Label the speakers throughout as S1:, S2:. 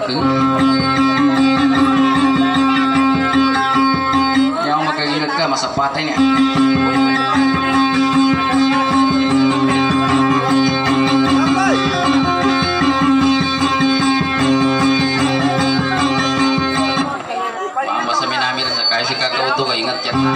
S1: tuh yang makai ingat ke masa patenya masa minamir kayak si kakak tuh gak ingat ya.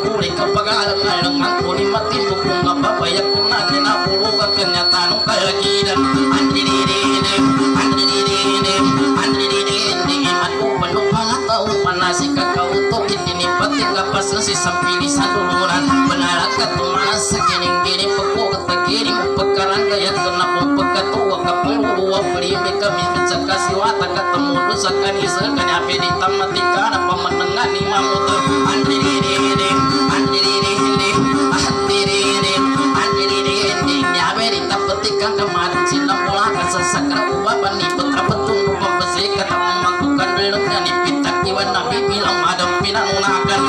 S2: Kenyataan kaya lagi si sampili sa duluran Manalat ka tumanas sa gining-gining Pagpukat pagiring Pagkaran kaya ito na kung pagkatuwa Kapuluwa Primi kami sa kasiwata Katamulo sa kanisa Kanya pinita matika na pamanangan ni mamuto Andiririm Andiririm Andiririm Andiririm Nyaberita petikan kemarin silang mulakan sa sakra ubaban ni putra petung pembesi kata memakukan beloknya ni pitak iwan nabi bilang madam pinanunakan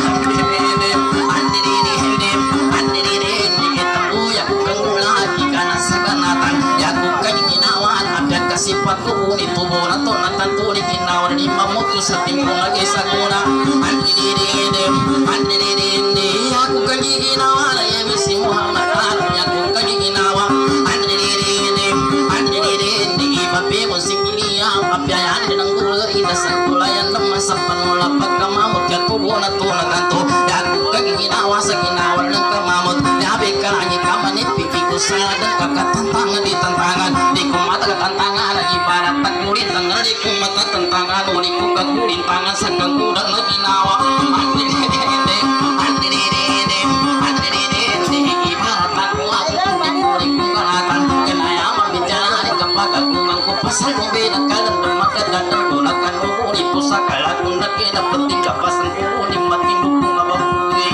S2: sifat ko ni tubo na to na tanto ni kinawar ni mamuto sa timpo lagi sa guna andirinde ako kagi ginawa na yemi si Muhammad ano ako kagi ginawa andirinde iba pe mo singiliya papiayan ng gulari na sa kulayan ng masapan wala pagkamamot ya tubo na to na tanto ako kagi ginawa sa ginawar ng kamamot yabe ka ni kamanit pipi ko sa kakatantangan di tantangan di ko matatantangan ibarat takulit ang nari kong matatantangan uli ko kakulintangan sa kagudang na ginawa ibarat ako uli kong kalatan kanaya mabityan kapag agungan ko pasal kong binagkalan ng makadadan ko nagkanuguni po sa kalat kong nakinapating kapasan ko uli matindog kong ababuhay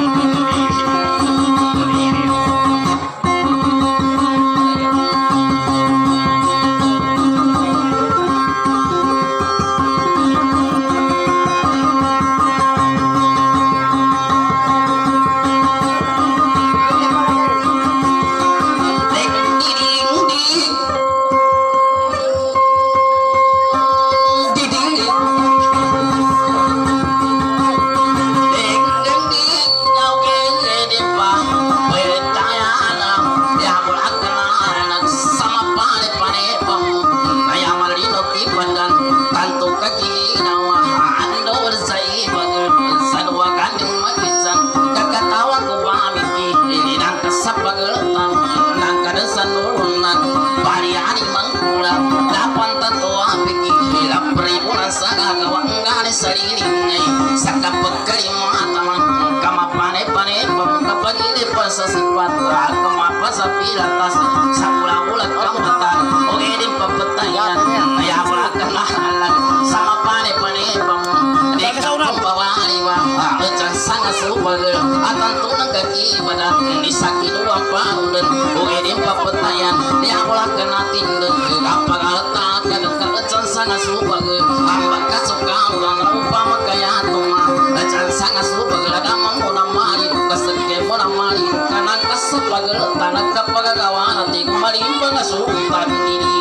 S2: sa sifat kemapa sa pilatas sa ulat-ulat kamatan o edin papatayan kaya wala ka nahalan sa mapane-pane pang di ka pambawali wa acan sangat subagal at ang tunang kakibadan di sa kinuwang paulan o edin papatayan kaya wala ka natin kapag alata ka acan sangat subagal ang magkasukaw ang upang magkayatong acan sangat subagal adamang mo na mali kasagay mo na mali karena kesepagal tanah kepegawaan nanti kembali pengasuhan diri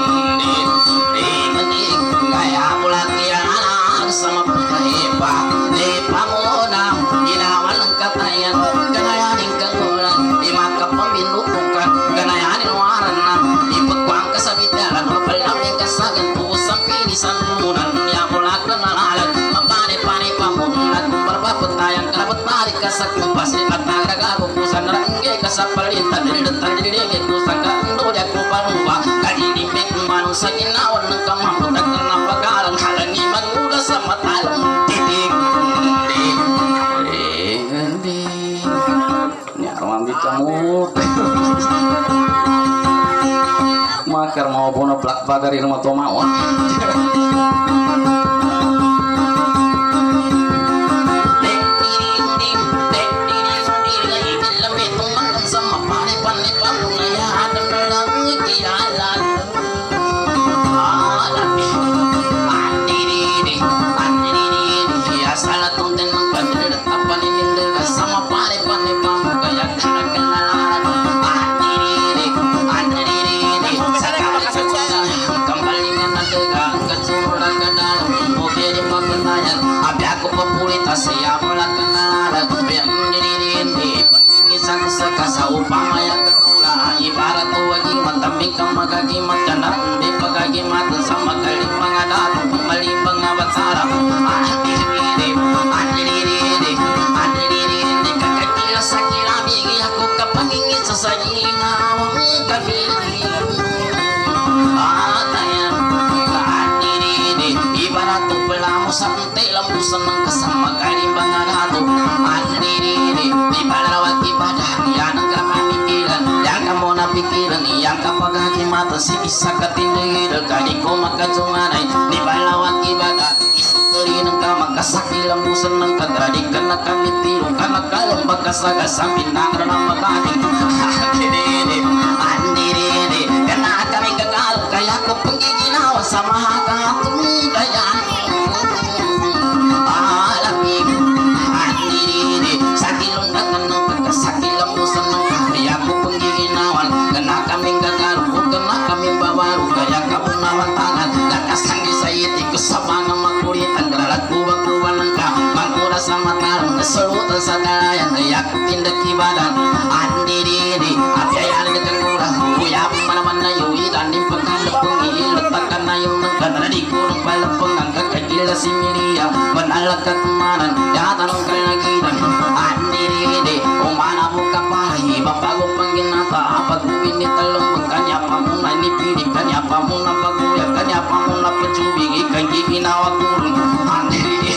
S2: kaya mulai anak sama penepa pamona inawan katayan kenayanin kegulan di maka pembindukan kenayanin warna di pekwang kesabitaran berpelang kesagan tuh sampai di sandunan yang mulai kenalan pane pamunat berbapetayang kerapet tarik kasak kumpas di batang raga kukusan rangge kasapalitan di detan di denge kusaka ndo dia kuparupa kadi di mek manusia ginawan ng kamamutak na pagalang halani manuda sa matalang titik nyarwang di kamut makar mau bono plak bagari rumah tomawon siap melakukan isang sekasa upama yang kekula ibarat wagi matambing kamagagi matana di pagagi mata sama kali mengadat kembali pengabatara andiriri kakakila sakila bigi aku kapangingin sasajina wang kabili masih bisa ketindih kali ko makacumanay di balawat ibadah istri ng kamakasakil ang busan ng kadradi kana kami tiro kana kalong magkasaga sa pinangra ng magaling andiridi kana kami gagal kaya ko panggiginawa sa mahakatong dayan alamig andiridi sa kilong dagan ng pagkasakil ang busan ng kaya ko panggiginawan kana kami gagal kana kami babaru kaya kabunawan tangan nakasanggi sa iti ko sa mga makulitan galagkuwag-kuwan ng ka magkura sa matarang nasulutan sa dalayan kaya ko tindag ibadan andiridi apyayan ng kagura uyap manaman na yuwidan din pagkalapong iilatakan na yung nagkadradi ko ng palapang ang kakagila si Miria manalag katumanan yatanong kalagidan andiridi umana mo ka pa iba bago pang ginata pag-uwi ni talong magkanya pa muna nipili kanya pa muna pag-uya kanya pa muna pag-ubig ikang giginawa kulong andiridi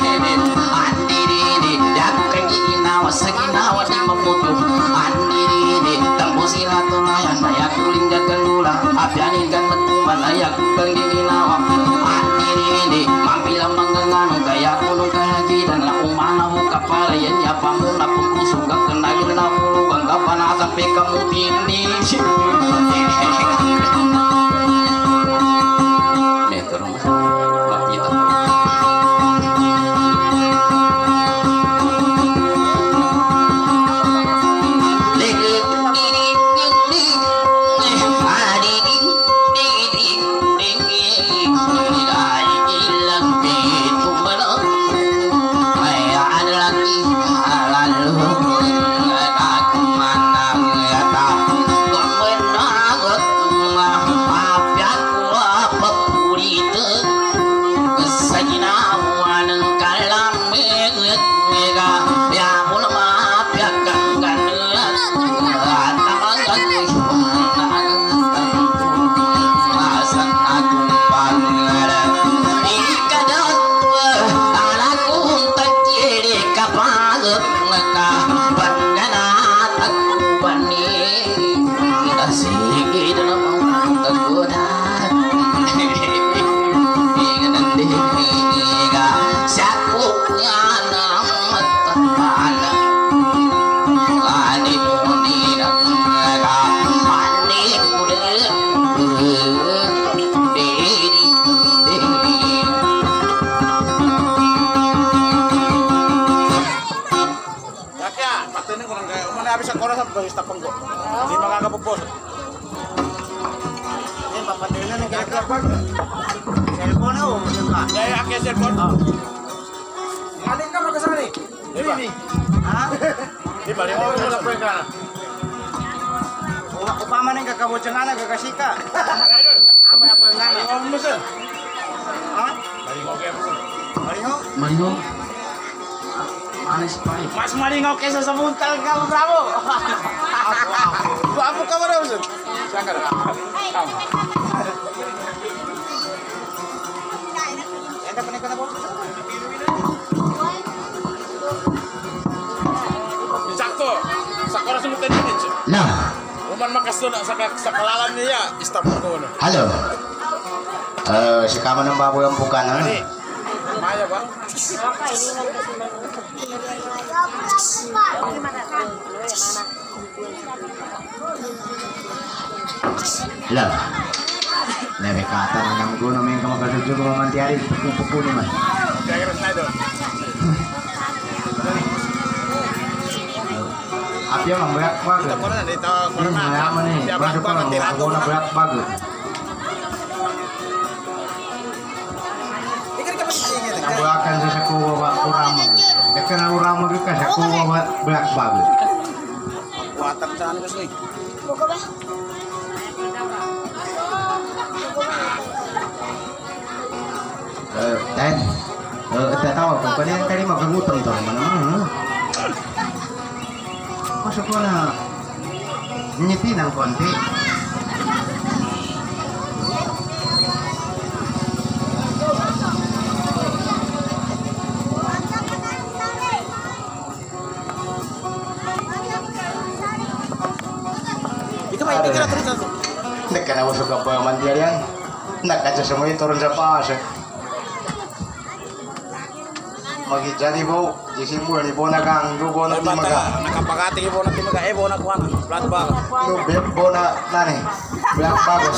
S2: yago kang giginawa sa ginawa di maputo andiridi tampo sila tulayan maya kuling gagandula apyanin kang nagkuman ayago kang giginawa andiridi mampilang mangganganong kaya kulong kalagidan na umana mo kapala yan yapa muna pagpuso kakanagin na pulugang kapanasan pekamutin ni metro mapita ko
S3: Hindi makakapagpos. Yan, papatuloy na ng kaya-kaya. Cellphone o? Kaya aking cellphone? Alin ka magkasali? Diba? Ha? Diba? Di mo mo lang po yung kana? Upaman ng kakabutsa nga na, kakasika. Apa na po yung nana? Malingaw mo sir. Ha? Malingaw kaya mo sir. Malingaw?
S1: Malingaw. Manis pa eh.
S3: Mas malingaw kesa sa buntal ka mo, bravo! Guwapo ka mo raw, sir. Saan ka na? Yan, dapat ka na po. Sakto! Sa koras mo tayo din, sir.
S4: No.
S3: Uman makasto na sa kalalan niya, stop ko na.
S4: Halo. Si kaman ng baboy ang bukan, ano?
S3: Maya ba?
S4: Halo. Lebe kata na nang guno may kamakasudyo ko mamantiari. Pupupo naman.
S3: Kaya na doon.
S4: Apya mang berak bago.
S3: Ito ko na, dito ko na.
S4: Mayaman eh. Bago pa lang. Ako na berak bago. Nabuakan sa kuwa ba uramag. Dekan na uramag ka sa kuwa ba berak bago.
S3: Watak saan ko sini.
S5: Buka ba?
S4: Dan, tahu apa? Kalian tadi mau ngutang tuh mana? Masuk ko na ngiti ng konti.
S3: Ikaw ba, hindi ka na tuloy sa
S4: Nagkanawa sa kapaman Mantiarian nak aja semua turun sa pasok. Jadi po, jisi mo ni po nagang dugo na timaga.
S3: Nakapagati po na timaga, po na kuha na. Flat bag.
S4: Lubet po na nani, black bagos.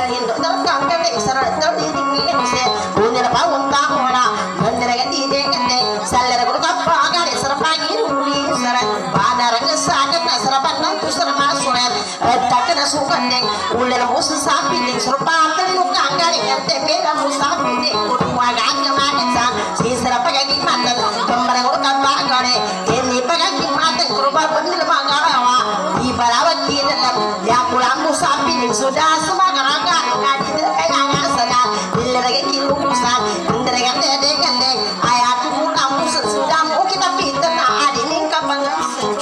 S5: Hindo terkang ketik seret terdidik se punya bangun tamona meneraga ide kete saler guru kappa gare serpagi nuli seret banar ngesaket na serapan nantu serma suret takena sukandeng uler musu sapi ding serpatan lukang gare kete beda musapi ding kudua ganga magetsan si serapagi gimana kembara guru kappa gare ini pagagi mata kuruba benil mangarawa di barawat kidalam ya pulang musapi ding sudah semagaraga ngaji kaya ngasana dilere kilusan ndere gede gede ayat pulang musa sudah mau kita pinter na adinin kapangan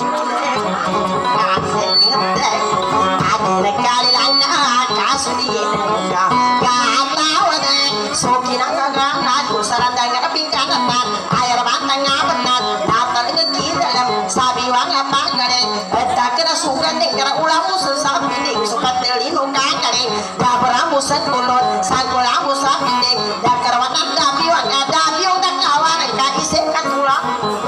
S5: ada kali lana kasudi kata wada sokina ngagana kusaranda ngapingkatan ayar bantang ngabenan natal ngekidalam sabi wanga pagare takena sukan ning kara ulamu sapi ning sukat telino kakare dabaramu satulon sagolamu sapi ning dakarwatan dapi wanga dapi wanga kawan ka ise katula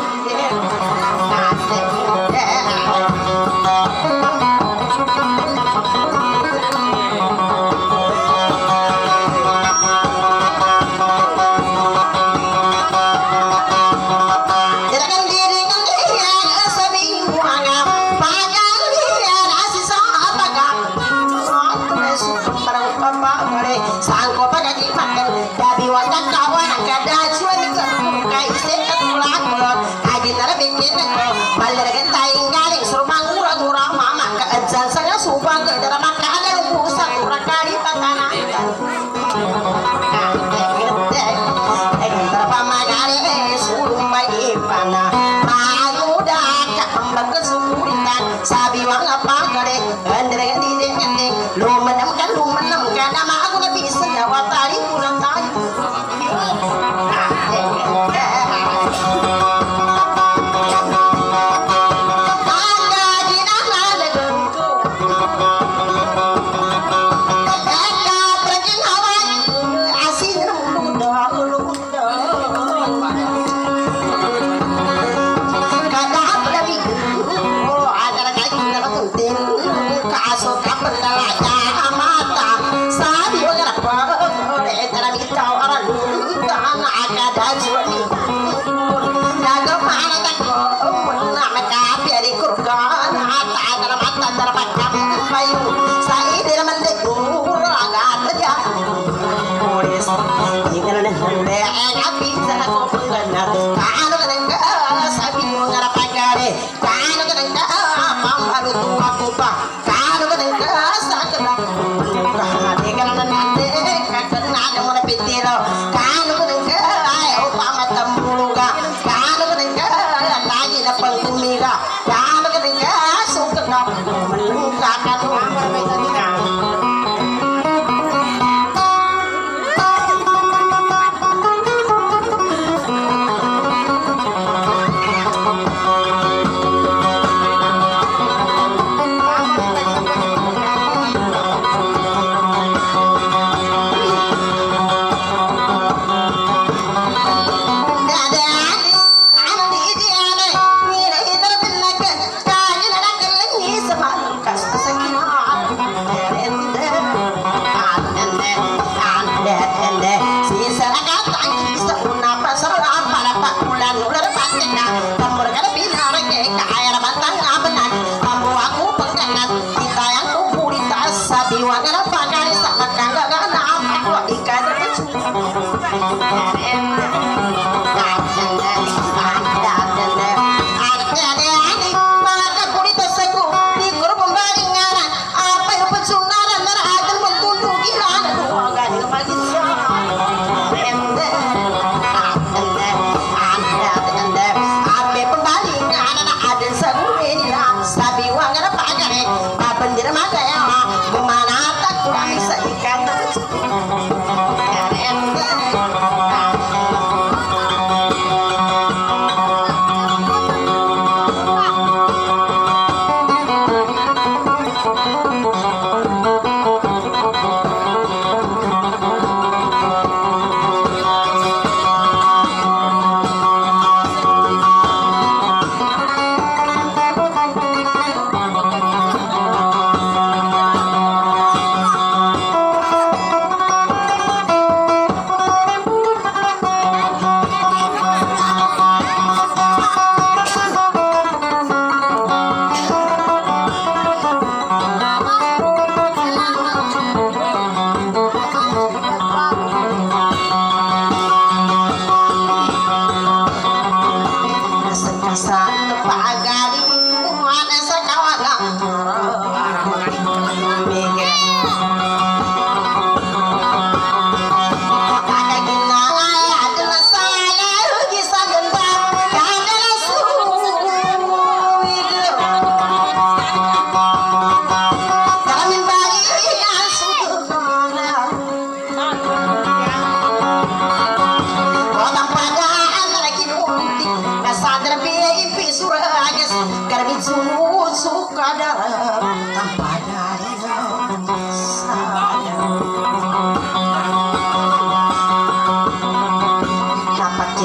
S5: sabi wang apa gare andre di dene lu menamkan nama aku lebih sendawa tadi pulang tadi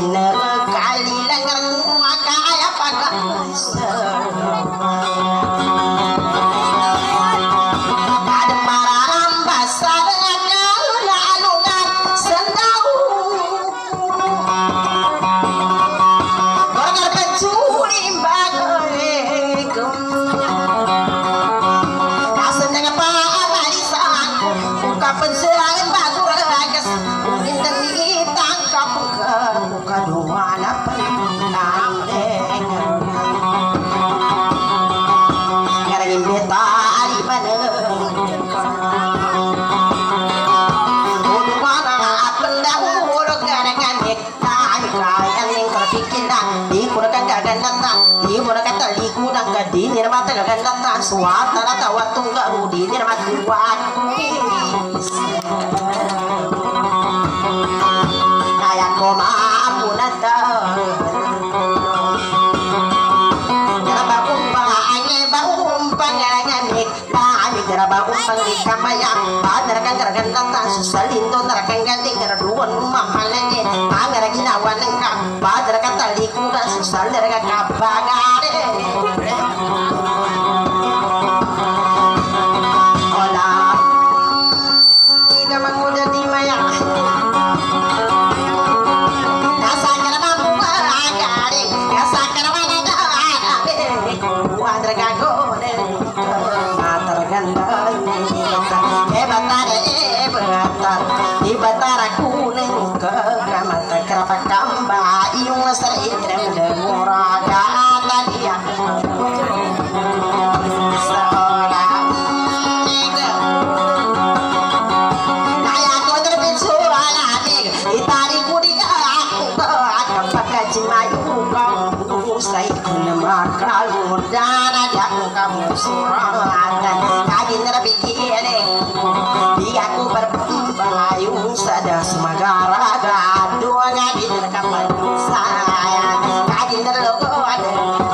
S5: kali lengar maka ayah pakai ada marah basah dengan lalungan sendau gorgar pencuri bagaikum asan dengan pak barisan ungkapan serangan bagus ragas mungkin demi tangkap muka dua lapan karena beta di mana mana pendahulu kadang-kadang tak kaya yang terpikir di kurang kadang datang di kurang kata di kurang di nirmata kadang datang suatu rata waktu enggak di nirmata waktu kayak koma amunata di kamaya padarakan garagan tata susalindo tarakan ganting garaduan mahalane angara ginawan engkang padarakan tali kuda susal daraga kabagare ola ida manguda di maya kasakara mampu agare kasakara wanada ade kuadra gode Ibatara kuning ke mata kerapa kamba iung sering demuraga tania seorang naya ko terbisu alami itari kudiga aku ke akan pakai cimayu kamu usai kuna makal dan ada kamu suratan kaji terpikir dia aku berbayung sada semagara dua ngadi terkapan saya kaji terlogo ada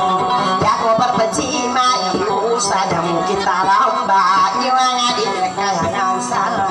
S5: ya aku berbenci mayu sada mungkin taramba dua ngadi terkayan saya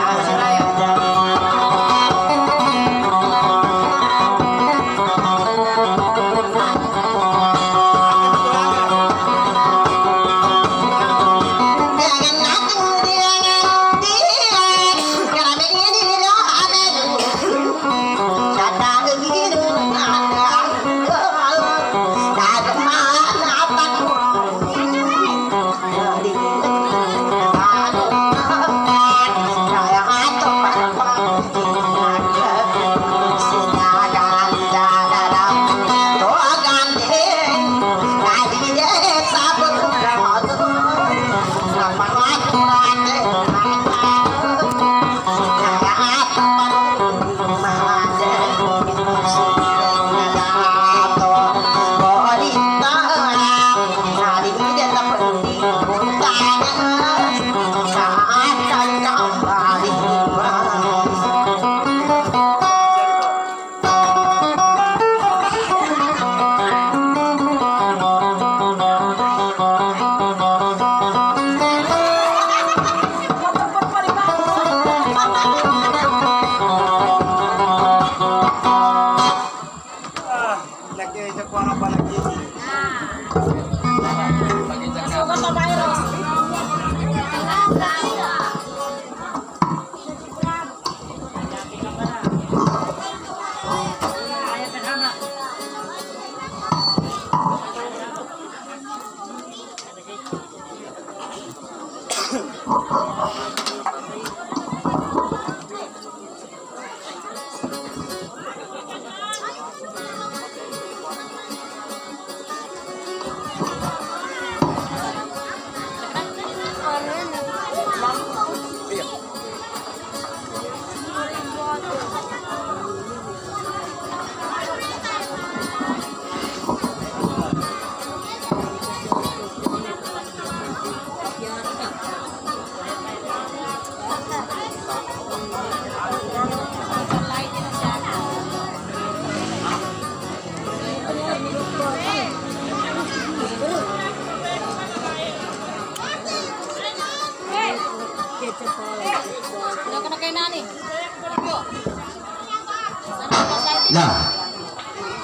S4: Nah,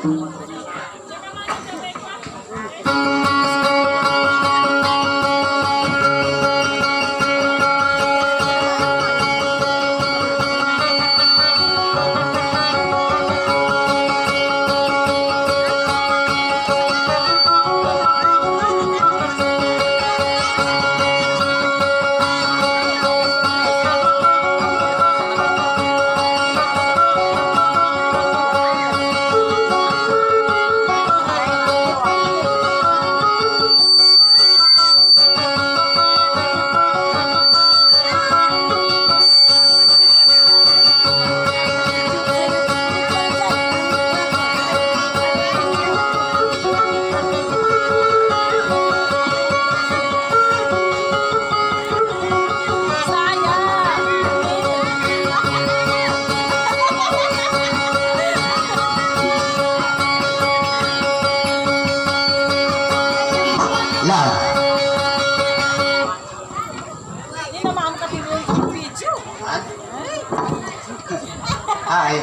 S4: Hi.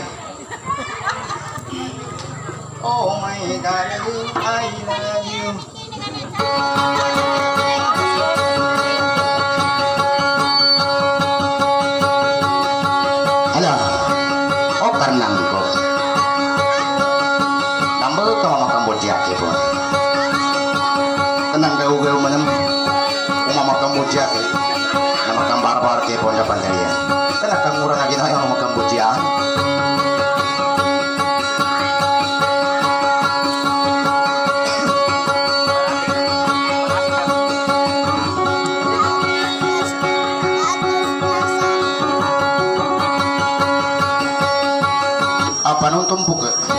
S4: Oh my darling, I love you. Halo, oh karenang ko. Nambal ka mama Kamboja kifo. Tenang gau manem, mama Kamboja ke. Nama kambar-bar kifo na pandarian. Kana kang murang lagi na mama Kamboja. Panong tumpuk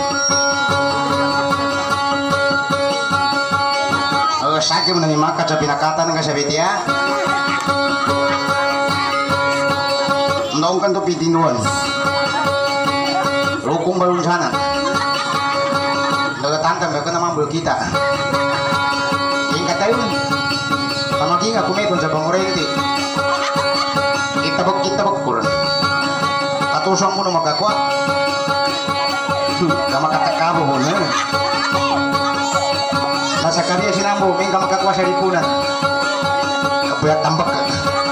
S4: sakit menani maka capi nakatan nggak sabit ya ndong kan tuh pitinuan lukung balun sana daga tangkam mereka nama bel kita tingkat tahu sama kita aku metun sabang orang itu kita bekurang atau sama nama kuat kama katakabo mo na nasa kariya sinambo may kama kakwa sa lipunan kapuyat tambak ka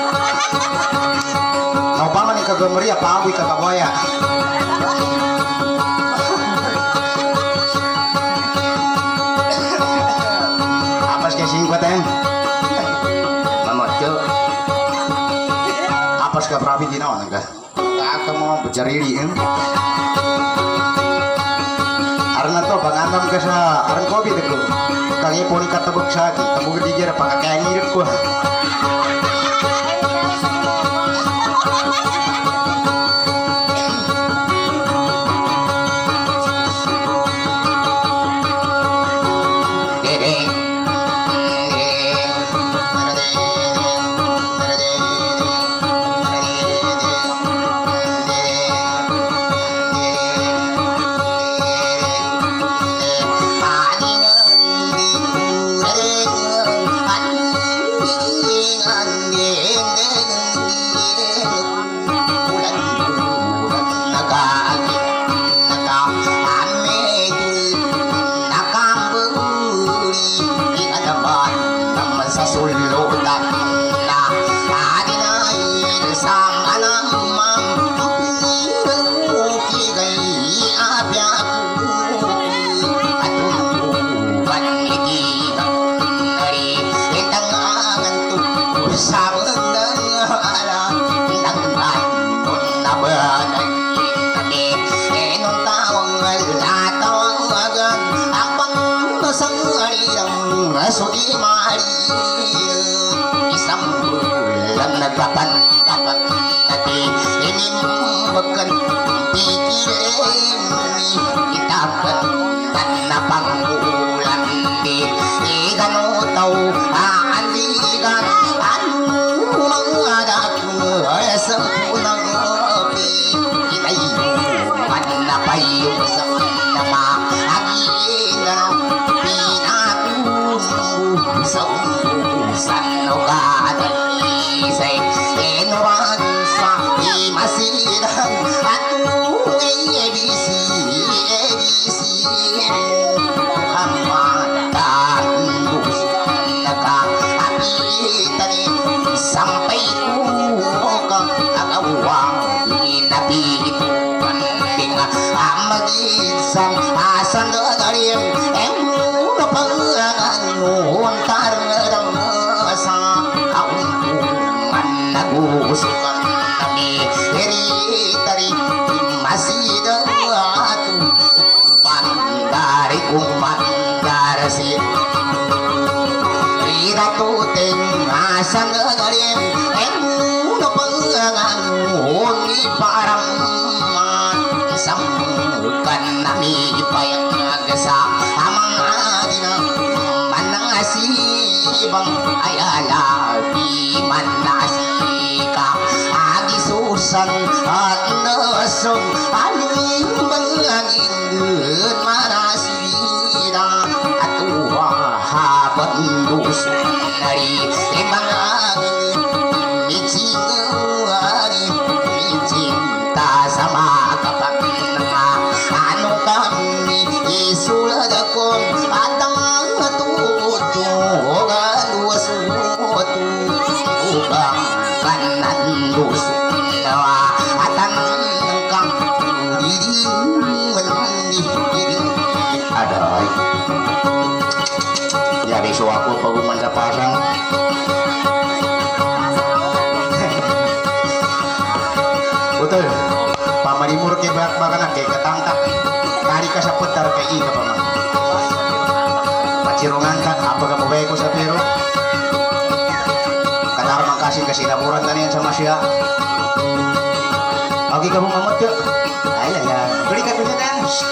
S4: naupaman ni kagamariya paaboy ka kabaya apas ka singkwa tayong mamatyo apas ka prabi dinawan ka kaka mo berjariri karena to panganam ka sa aran kopi deko kali poni katabok sa akin tabog digera pakakain irip ko dapat nanti ini bukan pikiran kita akan tanah panggulan di ikan tahu aligan anu mengadap sempurna kita mana payung sama agina pinaku sempurna sanoga say em nó pengan nguntar ngedang sa kaum man aku suka kami dari masih datu pandari kumandar si rida tu tengah sangarim em nó pengan ngungi parang sambukan nami payang gesa amang adina manasi bang ayala di manasika agi susan anasum aling mangangin manasida atua habat dusun dari emangangin micingari micinta sama kapan anu kami isuladakon atang tutu galu sutu ubang kanan dusun atang kang diri mendiri ada jadi suaku paguman sa pasang betul pamanimur ke bak-bakan ke ketangkap kari ka sa putar kay ika pa man pacirungan ka apa ka mabay ko sa pero katarmang kasing kasinaburan taniyan sama siya okay ka mong mamot ka ay balik ka pinita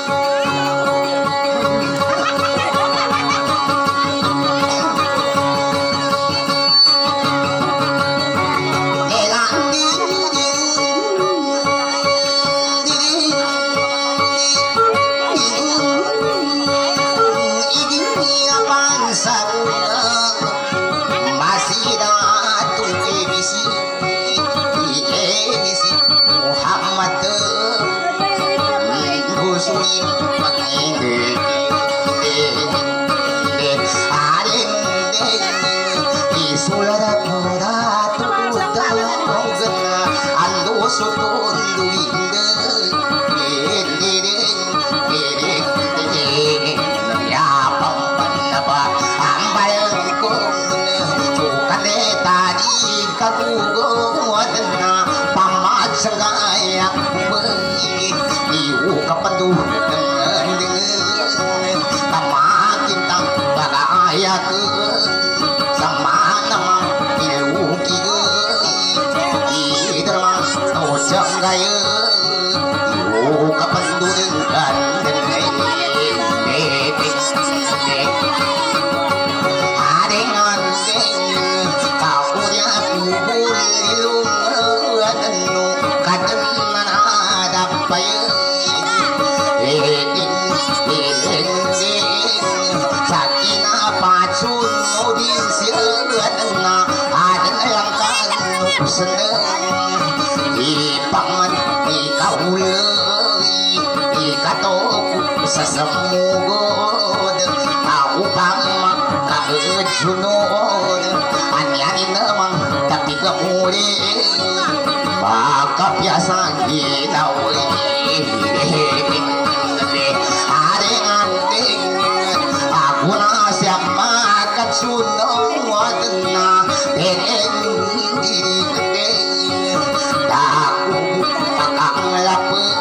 S4: sasamugod aku pang kaujunod anyanin namang tapi kemuli maka biasa ginawi adeng-adeng aku na siap makan sunod na pengen diri aku pakang lapel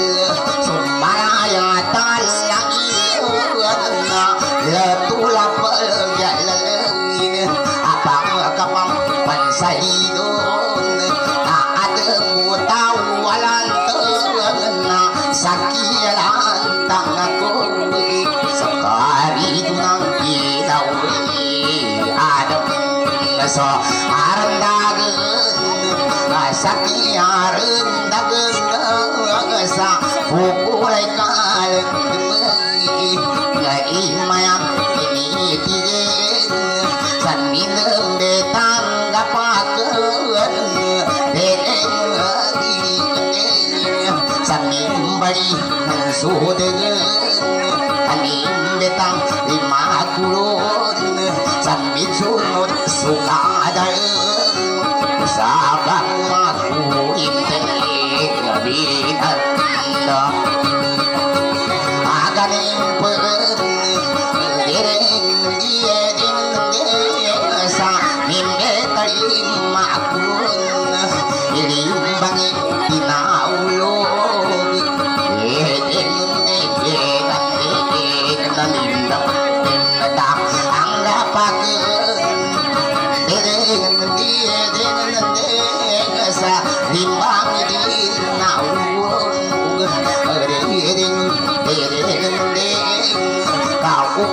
S4: saidon na ademu tawalan terna sakiran tangaku sekali dunang ilawi adem so arendagen sakiran dagen sa pukulai kalen ngai mayang ini tigen saninem betang samimbari sudegen anim betang 50 sambil sunod sukadaeng sabang aku inteng ngabinanda aganing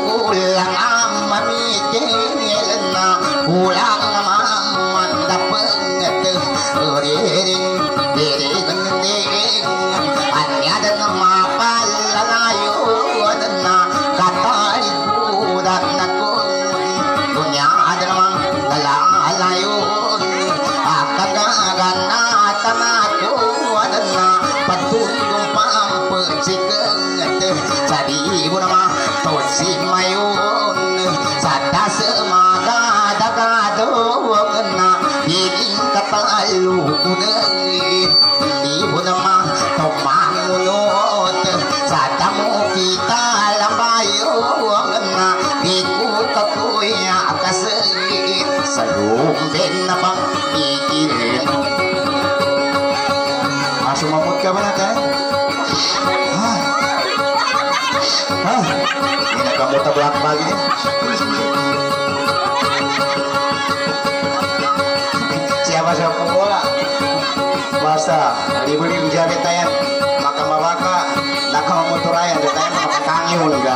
S4: ulang mamikeng na ulang maman dapat dering dering dering anya dan mapalalayo na katali budak na dunia ada namang galalayo akagagana tanako na patulong pampecikeng jadi ibu nama tosi mayun sada semaga dagado na ini kapalu kuneng ibu nama tomangunot sada mo kita lambayo na iku kakuya kasengit salumben na bang pikirin sumamot ka ba natin? Hindi nakamot na black bag niya. Siapa siya pembola? Basta, libuli menjadi tayan, maka mawaka, nakamamoturayan, tayan makakangyo nga.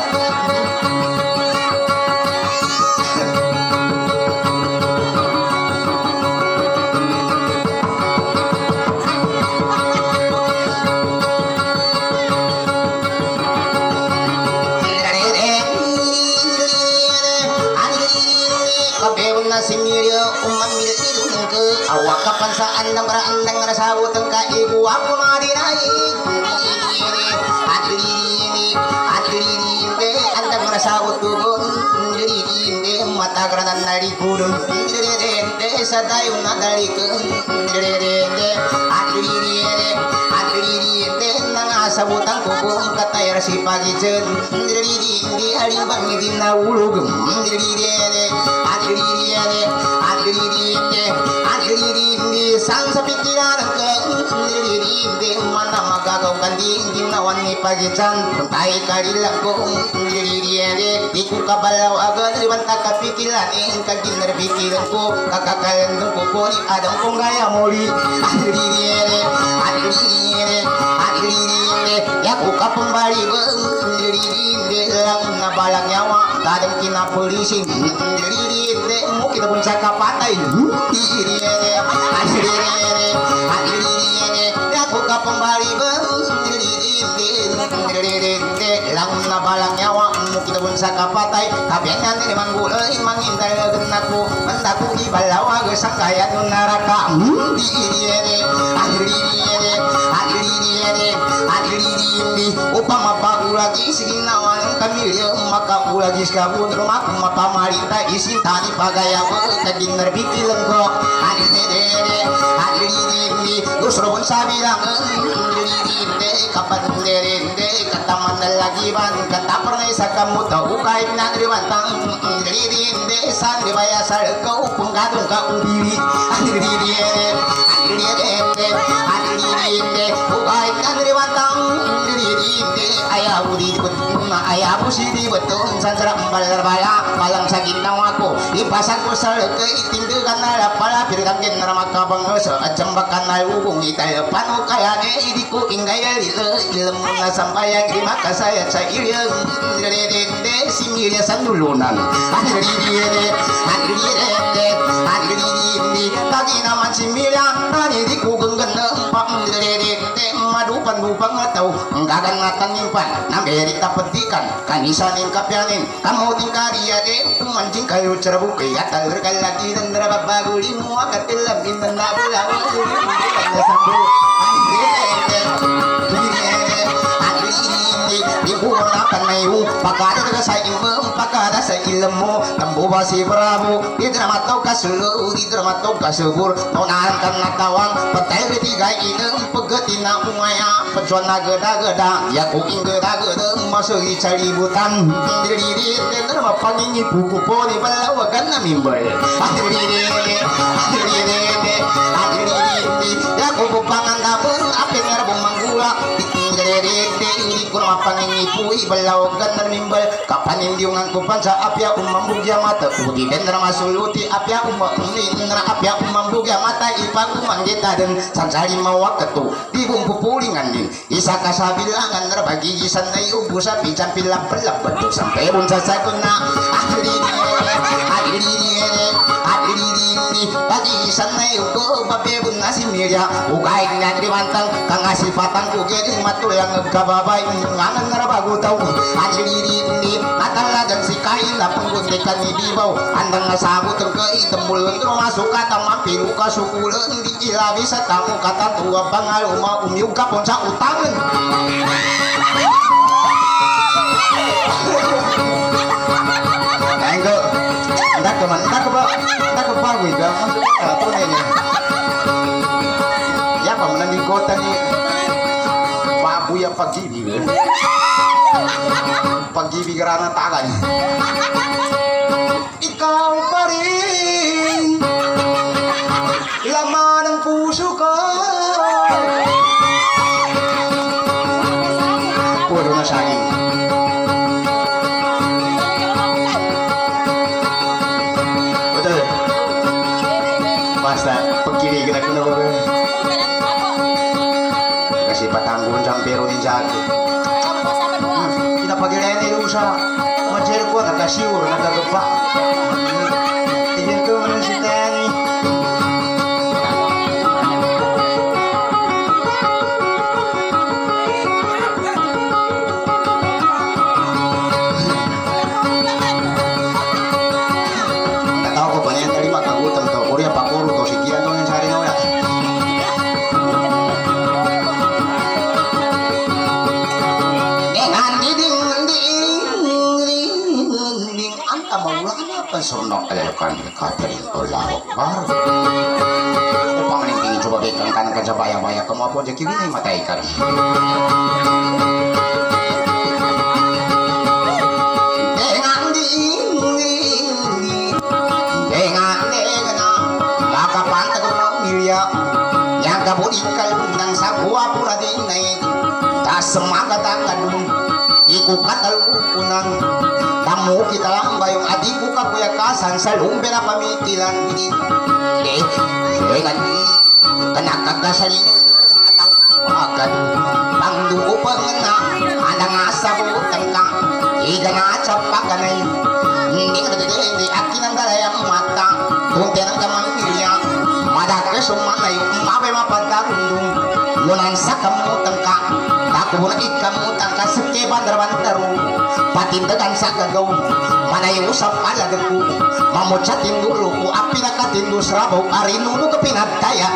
S4: Similyo umamil ke awak kapan saan nang rasawut ka ibu aku madirai adiri andang rasawut tugon diri mata granan nari kudun diri sadayun nadari ke diri nang asabutan kubung katayar si pagi jen diri hari bangi dina ulugum diri sang sapikiran ke mana magagawkan di ginawan ni pagitan tayo karilang ko iku kabalaw agad ribanta kapikiran kaginar pikiran ko kakakalan ko poli adang kong gaya muli ya ku kapembali lang na balang nyawa kadang kinapolisin mo kita pun cakap patay aku kapembali lang na balang nyawa mo kita pun cakap patay kabengan ni manggulay mangintal genakku mendaku ibalawa gesangkaya neraka upama bagu lagi siginawan kami maka ulagi sekabun rumah mapamarita isin tani pagaya kagin nerbiki lengko adiri usrobun sabilang kapan derende kataman lagi ban kata pernah sakamu tahu kain nadri bantang dirinde sandri bayasal kau penggadung kau diri adiri kain nadri bantang ayah budi betul ayah busidi betul sansara embalar bala balang sakit nawaku ipasang kusal ke itindu kanala pala pirkan genar maka bangsa acambakan alubung ital panu kayane idiku inggaya ilmu na sambayang maka saya cair dede similya sanulunan adiri tadi nama similya tadi diku genggen pam dede madu pandupang atau enggagan ngatan nyimpan namberi tapetikan kanisanin kapyanin kamu tingkari ade mancing kayu cerbu kaya talur lagi dan rababaguli mua katilam intan nabulang digunakan mayu pakada sa imam pakada sa ilmu tambu basi prabu di dramato kasulu di dramato kasubur nonan karena tawang petai tiga inem pegetina umaya pejuana geda-geda ya kuing geda-geda masuk cari butan diri drama pangingi buku poni balawagan na mimbal adiri ya kubu pangan dapur api ngarabung manggula mapangingipui balawagan na mimbal kapanindiungan ko pan sa apya umambugya mata udi dendra masuluti apya umamnindra apya umambugya mata ipag umanggita dan sansari mawakatu di bumpupulingan din isa kasabilangan na bagigisan na iubo sa pijan pilap-pilap betul sampai pun sasagun na bagigisan na iubo babebun nasi mirya ukay nga ribantang kang asifatan ko gini matulang nagkababay ngangan na bago tau adiliri natalagan si kain na panggundikan ni Bibaw andang nasabot ang kaitambulon masuk kata mampilu ka sukulan di ilabi sa tamu kata tua bangal umiyog ka pon sa utangan Engko ndak ke bagus ga atau ini ya pemenang di kota ni Pak Buya pagi karena tangan ikaw pa rin laman ng puso ko puro na saging betul basta pagkirigan ako na ba kasi patanggon sampai runin sakit pagirain ni Rusa macam ko nakasiur nagagapa tingin ko man si Tani nataw ko pa niyan tadi makagutam to Korea pakuro to si Kian to yung sari na wala Sonok elekan Catherine Olawak bar upang tingin coba bekang kanan kan sa baya-baya kemapun jadi ini mata ikan dengan maka pantai milya yang kabudikal ng sagwa pura din na tas semangat akan iku katalupunan kamu kita lambayong adikku kakuya kasan sa lumbe na pamitilan dengan kanakagasalin atang agad pangdugo pangena anang asabutan ka iga nga capaganay hindi akin ang galayang mata tunti ng kamangilya madagre sumanay umabay mapadarundong lunan sa kamutan ka takbo na ikamutan ka sa kebandar-bandaru patindagan sa gagaw manayo sa palagan ko mamutsatin dulu ko api nakatindu sarabaw arinuno ka pinagkaya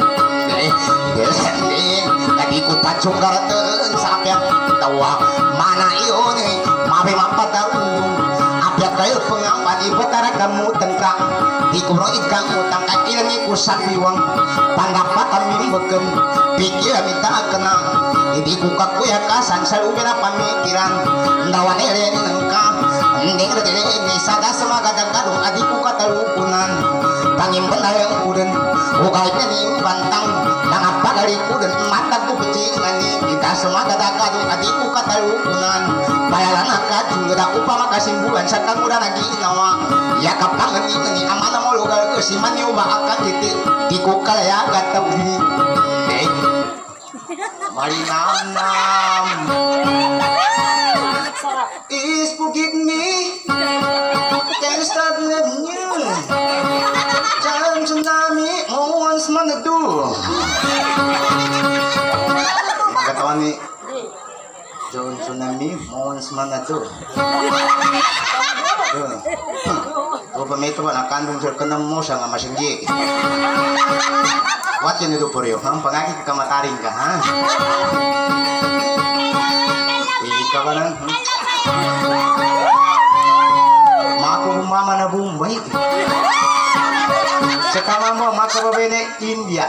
S4: tadi ko tachong garatan sa apyak tawa mana iyon mabe mapadarundong apyak kayo pangambali batara kamutan ka di ko rin ikamutan ka ilang ikusabiwang pandapat kami bagan pikir minta kena hindi ko kakuya kasan sa lubi na pamikiran ndawan rin ng ka hindi ka rin sada sa magadang kadong adi ko katalupunan tanging benar yang udan ukay na rin bantang nangapagali ko din matag ko pecing ni kita sa magadang kadong adi ko katalupunan bayaran akad juga upama kasimbulan sa kamuda na ginawa yakap pangani ni amana mo lugar ko si manyo ba akad di ko kalaya gatawi Marinam is forgive me can't stop loving you Jalan tsunami once manado Katawan ni Jalan tsunami once manado Kung pamito ba nakandong sa kanang mo sa nga masinggi What yun ito po rin? Pangakit ka mataring ka, ha? Ikaw ka lang, Mako humama na Bombay. Sa kama mo, mako babene, India.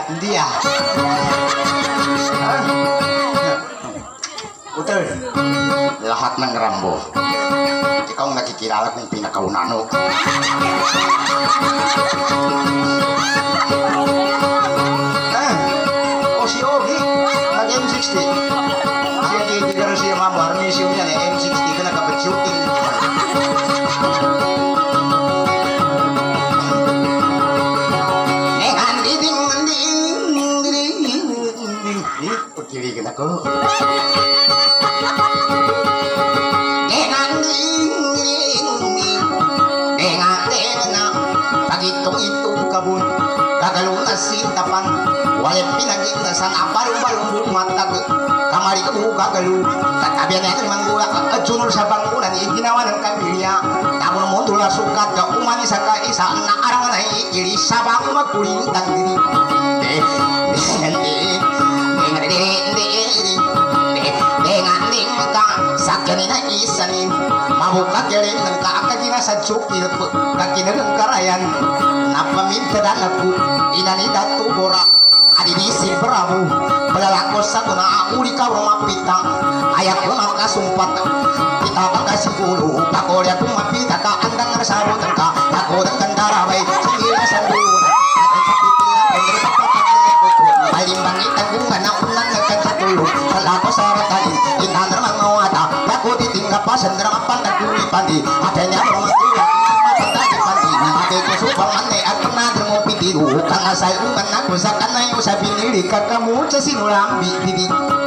S4: Utol, lahat ng Rambo. Ikaw ang nakikilala kong pinakaunano. Si Ogi, nag-M60 siya kikigaro siya mamar pagitong itong kabun kagalong na sintapan walang pinaging na sang abalong-balong matag kamari ka mo kagalu katabihan natin manggula at sunod sa bangunan ginawa ng kamilya namun mundo na sukat ka umani sa kaisa na arang na ikili sa bang magkulintang diri dengan ka sakyan na isanin mabuka kere ng kaakagina sa tsukil kakina ng karayan napaminta dan aku inanida tubora adibisi beramu belalakos sa kuna uli ka rumapita ayak ko makasumpat kita makasih puluh pakolya kumapita ka andang nasabutan ka ako ng kandaraway singila sa luna alimbang itagungan na unan nagkatulog salako sa ratali inandar mangawata ako titingga pa sandra kapantag pandi adanya romatuwa matanda pandi ate ko supang manay at panadar mo pitiru kang asay uman ako sa kanay sa pinili kakamu sa sinulang bibi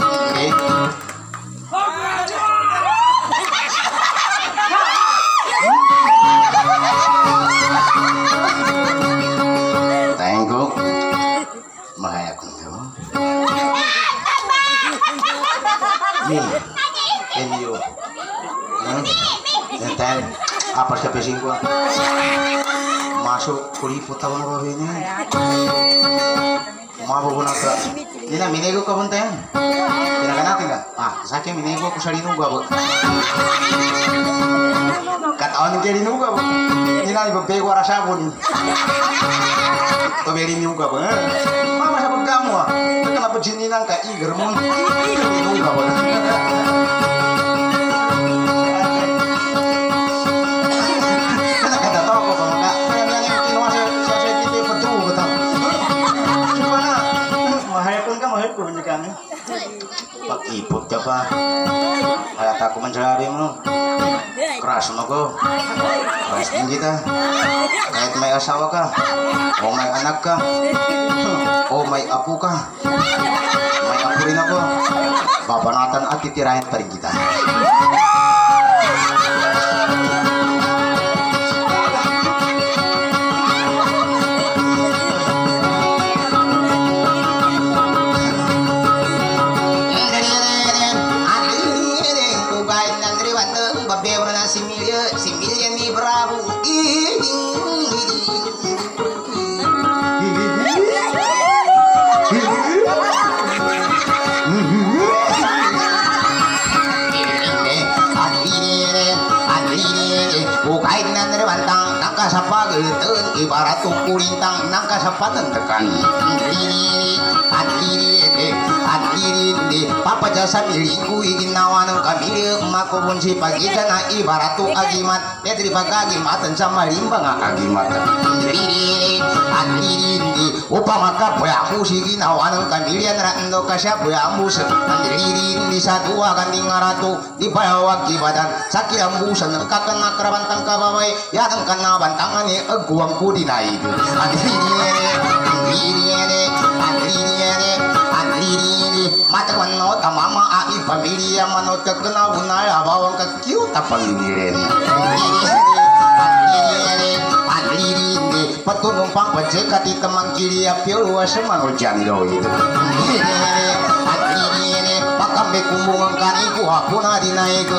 S4: tengok mahaya ko and you then apa siapa sih gua masuk kuliput tahun berapa ini mau bawa nak ini na minego ka bunta yan kinaga natin ka sa akin minego ko sa linuga po kataon kaya linuga po hindi na ipapego ara sabon to beri linuga po mama sa pagkamo nagkalapad sininang ka igar mo linuga po pag-ipot ka pa kaya ako man sabi mo crush mo ko crush din kita kahit may asawa ka o may anak ka o may apo ka may apo rin ako babanatan at titirahin pa rin kita sa pagalitan ibarat kulintang nang kasapatan tekan at diri papaja sa milinggu iginawa ng kamili makubun si pagita na ibarat agimat petri pagagimatan sa malimba nga agimat diri upama ka puyamu si ginawa ng kamilian rando ka siya puyamu sa diri sa dua kanding ngarato di payawag ibadan sa kilambusan ng kakanakrabantang kababay yan ang kanaban tangan ni agwang ko dinay mata mano tamama ai pamilya mano kagna bunaya bawang kakyu tapangiliren patulong pang pajekati temang kiri apil wasema ojanido itu pakambe kumbungan kaniku hapuna dinaiku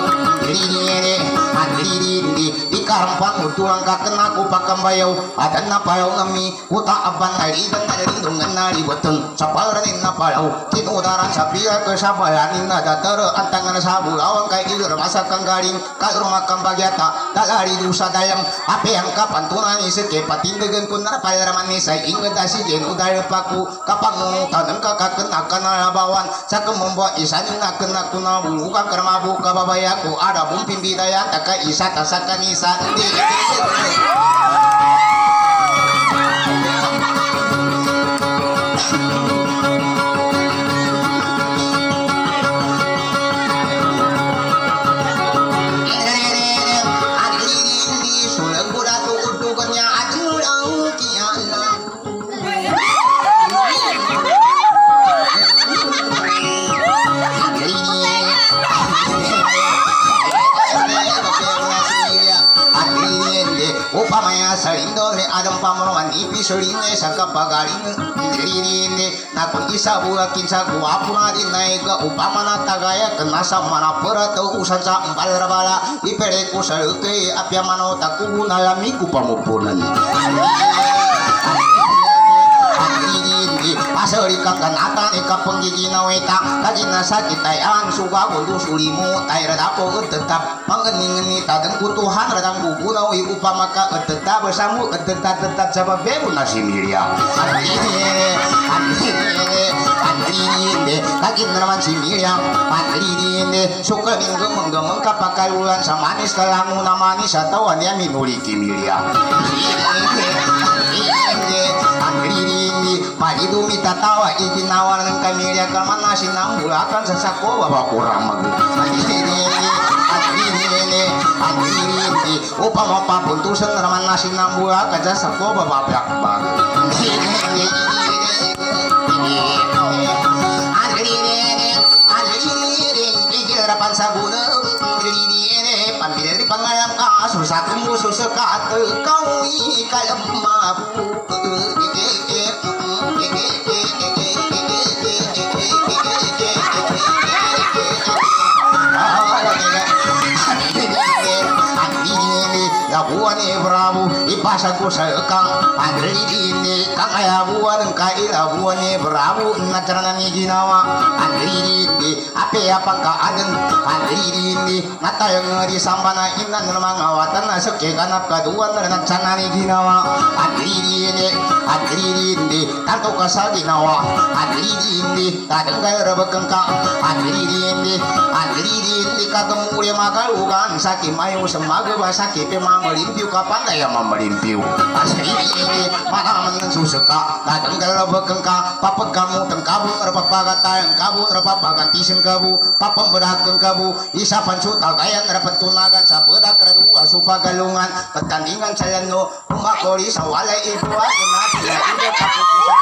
S4: di karampang tulang kakenaku pakambayau ada napayau ngami uta aban hari dan ada lindungan nari betul saparanin napayau kinudaran sapia kesabayanin ada tere antangan sabu lawang kai ilir masakan garing kai rumah kambagyata dalari dusa dayang apa yang kapan tunani seke patindegan kunar payaraman ni saya ingat dasi jen udara paku kapang tangan kakak kena kana bawan sakem membuat isanin nak kena kuna buka kermabu kababayaku ada bumpin bidaya taka isa tasakan isa upamanya salindo ne adam pamroman ipi soline saka pagaling dirine na kun isa buah kinsa gua puna di naika upamana tagaya kena samana perato usansa balarbala ipere ku saluke apya mano taku nalami ku pamupunan asari kakanata ika penggigi naweta kajina sakit ayang suka gundu sulimu tay radapo tetap mangeni-ngeni tadeng kutuhan radang buku nawi upamaka tetap bersambut tetap sabab bebu nasi Miriam andrine lagi nama si Miriam andrine suka minggu menggemeng kapakalulan samanis kalamu namanis atau ania minuliki Miriam pagi dumi tatawa itinawar ng kamilya kalman na sinambulakan sa sako baba kurang mag upang mapapuntusan naman na sinambulakan sa sako baba plakbag harapan sabuna pambilin pangayam ka susatong susukat kau ikalam mabu Buane Prabu ipasa ko sa kang andrini kang ayabuan ka ilabuane Prabu nacarana ni ginawa andrini ape apa ka aden andrini natayang di sambana inan mga watan na sake kanap kaduan na nacana ni ginawa andrini tanto ka sa ginawa andrini tadang kay rabakang ka andrini kagemuli makalugan sakimayo sa magabasa kipe mamalimpiw kapan na yung mamalimpiw asli mana man susuka kadang galabakang ka papagkamutan kabu rapapagatayan kabu rapapagantisan kabu papamberakang kabu isa pansutal kayan rapatunagan sa pedak radua supagalungan pertandingan sayano umakori sa walay ibuwa kunati ide kaputusan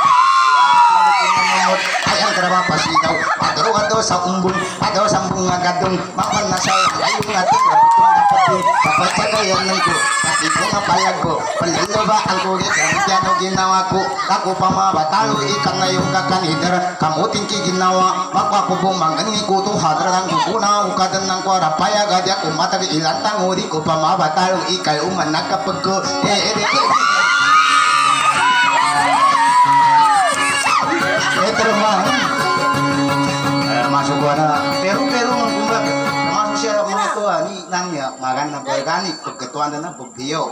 S4: ayang keraba pasidaw adro sa umbun adro sa bunga gadong maman na sa ayong ating rabutong dapat kapagcagayan ng ko pati ko nga palag ko palilo ba ang kulit ang ginawa ko ako pa mabatalo ikan na yung kakanidar kamuting kiginawa magpapubong mangani ko to hadra ng kukuna ukadan ng kwara payagadya ko matag ilantang uri ko pa mabatalo ikay uman nakapag ko masuk gua na pero menggumbak masuk siya mga tua ni nangya magan na pagani ketuan na pagbiyo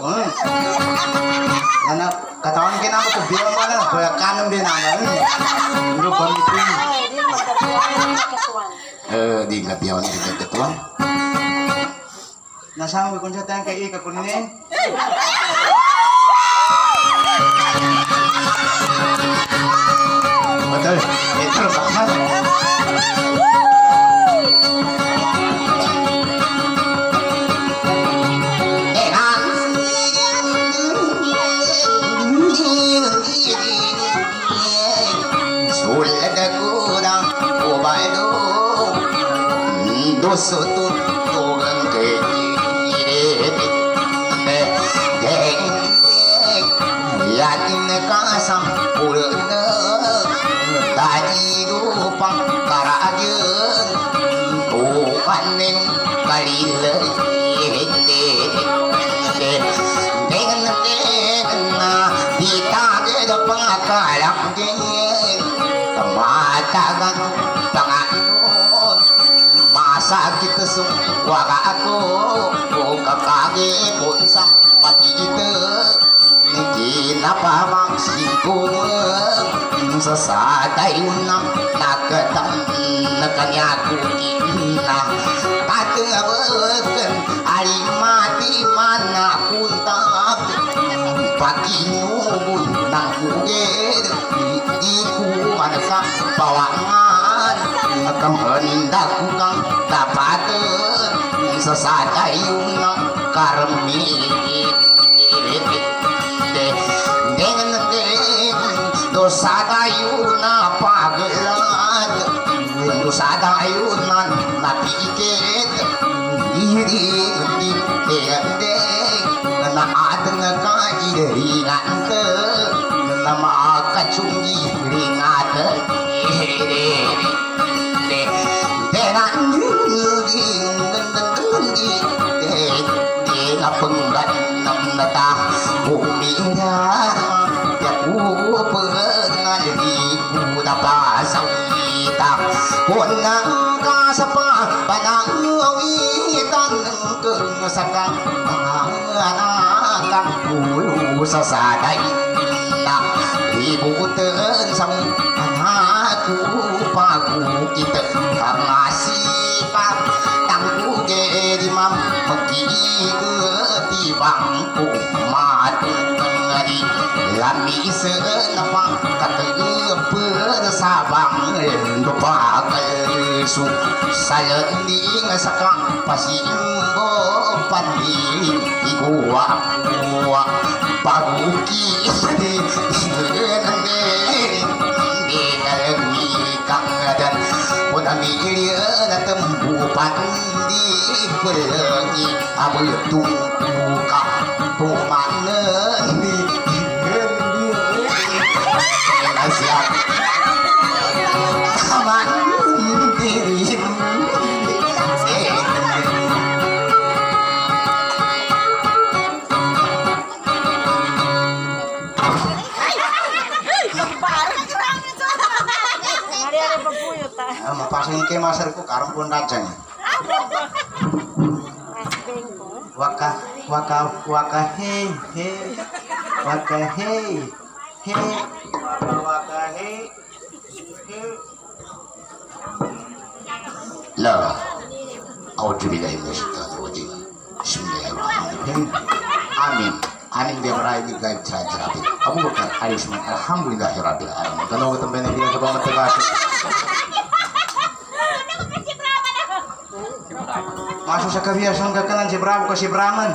S4: na katawan kina mo pagbiyo mana kaya kanon din naman bro pamitin di gabiyo ni ketuan nasama ko sa tayong kay ika kunin betul itu banget sutut tugang kejire deng yakin kasam pulna tadi rupang karajeun tupaning kalile dengan ditage pangakalang ding kamatagan sakit semua aku kakage pun sampati itu kenapa maksiku sesadai unang naketam nakanyaku kina kata beken hari mati mana pun tak pagi nubun nang kuget iku manakah bawangan nakam hendak kang dapaten sesadai unang karmi dengan dosa dayuna pagelan dosa dayunan napikit diri dendeng na aden ringan te nama kacungi ringan dengan penggan nata buminya ya ku pengan di ku tapa sawita kunang kasapa panang witan keng sakang anak ku sasadai na ibu ten sang anakku paku kita ngasih pak tangku ge di mam meki di bangku mati ngadi lami senapa kata bersabang lupa kesu salending sakang pasimbo pandi igua gua paguki di nende di nalemi kang dan punami ieu tembu pandi belengi abu tungku pumanen di siap aman diri mapasang ke maserku karang pun rajang waka he waka he la auzubillahi minasyaitonir rajim bismillahirrahmanirrahim amin amin dia meraih di gaib cerah-cerah Abu Bakar Arisman alhamdulillahirabbil alamin kalau tempat nabi yang coba tegas masuk sa kabiyasan ka kanan si Bravo ka si Brahman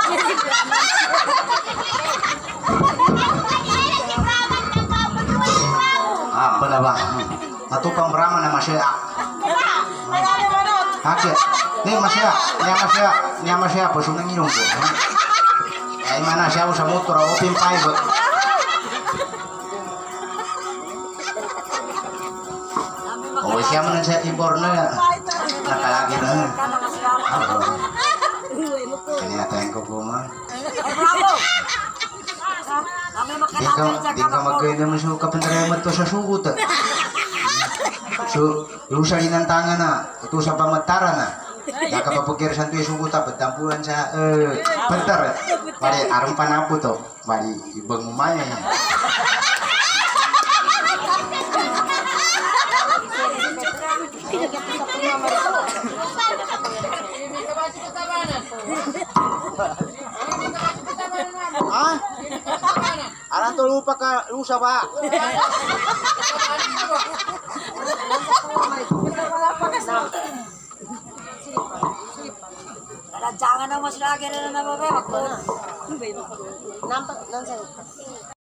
S4: apa na ba natupang Brahman na masya hakya ni masya po sunang ilong ko ay mana siya sa motor o pimpay ba o siya man sa tibor na nakalagi na kanya tayong ko po man di ka magkain naman siya kapantarayamat to sa sugot so yung salinan tangan na ito sa pamagtara na nakapapagkira sa tuyo sugot pagdampuran sa pantar bali arang panapo to bali ibang umaya
S3: Ah? Aran to lupa ka lusa ba?
S6: Jangan nama lagi na babe. Nampak nan sa